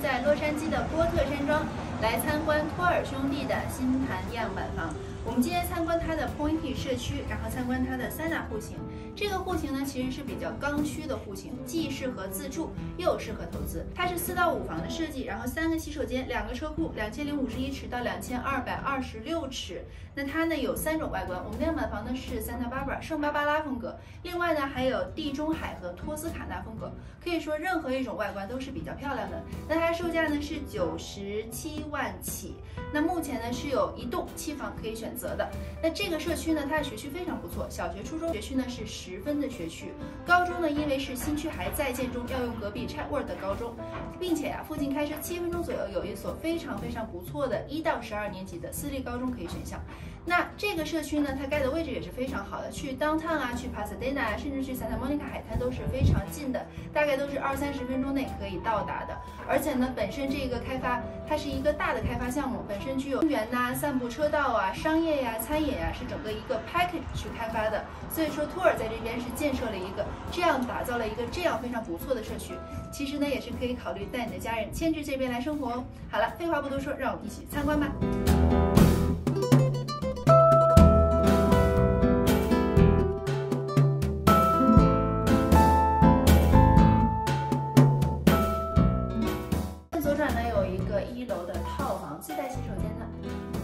在洛杉矶的波特山庄来参观托尔兄弟的新坛样板房。我们今天参观它的 Pointy 社区，然后参观它的3大户型。这个户型呢，其实是比较刚需的户型，既适合自住，又适合投资。它是4到5房的设计，然后3个洗手间，2个车库，2051尺到2226尺。那它呢有3种外观，我们的样板房呢是Santa Barbara 圣巴巴拉风格，另外呢还有地中海和托斯卡纳风格，可以说任何一种外观都是比较漂亮的。那它售价呢是97万起，那目前呢是有1栋7房可以选择的。那这个社区呢，它的学区非常不错，小学、初中学区呢是10分的学区，高中呢因为是新区还在建中，要用隔壁 Chatworth 的高中，并且附近开车7分钟左右有一所非常不错的1到12年级的私立高中可以选项。那这个社区呢，它盖的位置也是非常好的，去 downtown 啊，去 Pasadena 啊，甚至去 Santa Monica 海滩都是非常近的，大概都是20-30分钟内可以到达的。而且呢，本身这个开发它是一个大的开发项目，本身具有公园呐、散步车道啊、商业呀、餐饮呀，是整个一个 package 去开发的。所以说，托尔在这边是建设了一个这样打造了一个这样非常不错的社区。其实呢，也是可以考虑带你的家人迁至这边来生活哦。好了，废话不多说，让我们一起参观吧。左转呢有一个1楼的套房，自带洗手间的。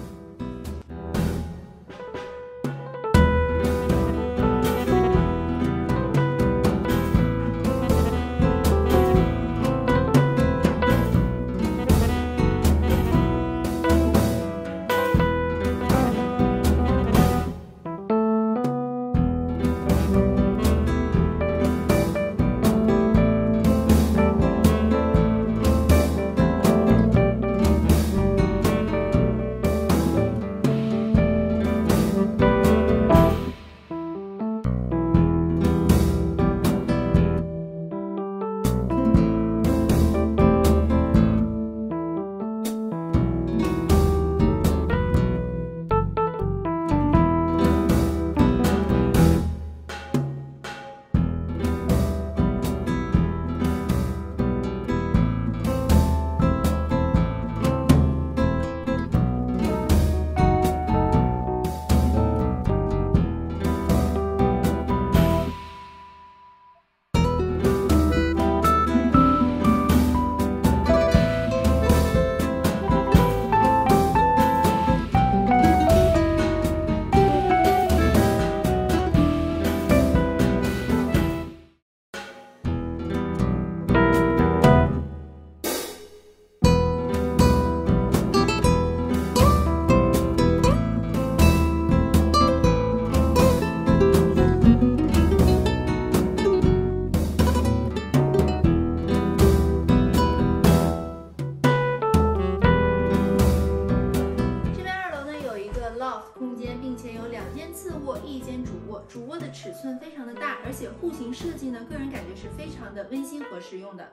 空间，并且有2间次卧，1间主卧。主卧的尺寸非常的大，而且户型设计呢，个人感觉是非常的温馨和实用的。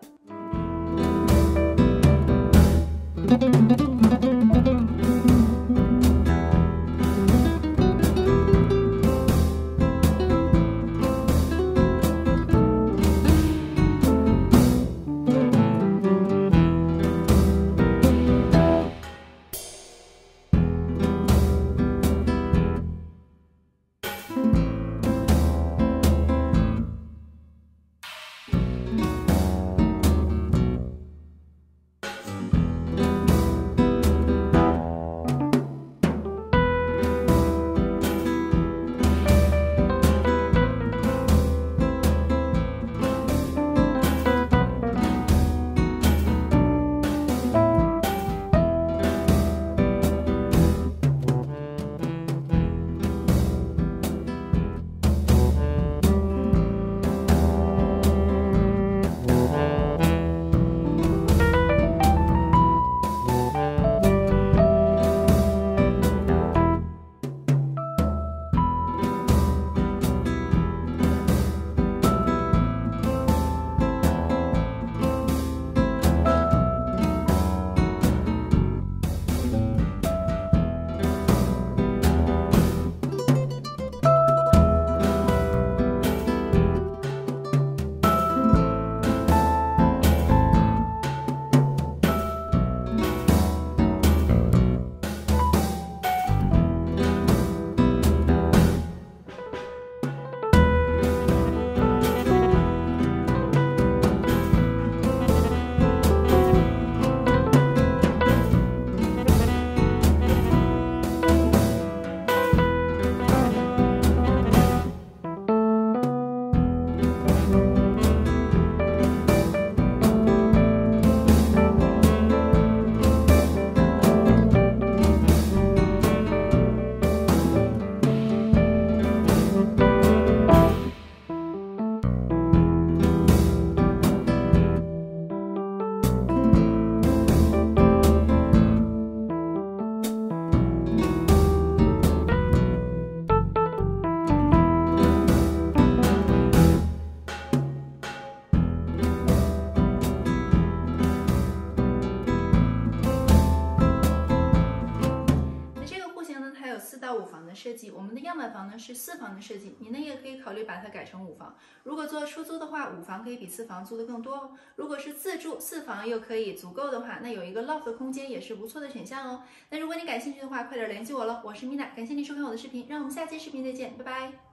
计，我们的样板房呢是4房的设计，你呢也可以考虑把它改成5房。如果做出租的话，5房可以比4房租的更多哦。如果是自住，4房又可以足够的话，那有一个 loft 的空间也是不错的选项哦。那如果你感兴趣的话，快点联系我了，我是 Mina，感谢您收看我的视频，让我们下期视频再见，拜拜。